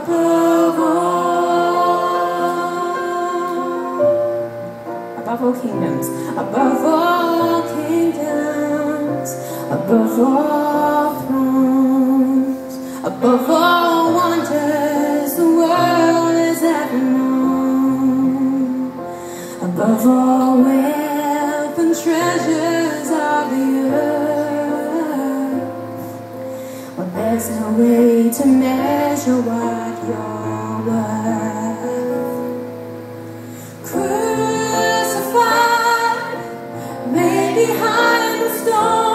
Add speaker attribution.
Speaker 1: above all kingdoms, above all kingdoms, above all thrones, above all wonders the world has ever known, above all wealth and treasures of the earth. Well, there's no way to measure what you're worth. Crucified, made behind the stone.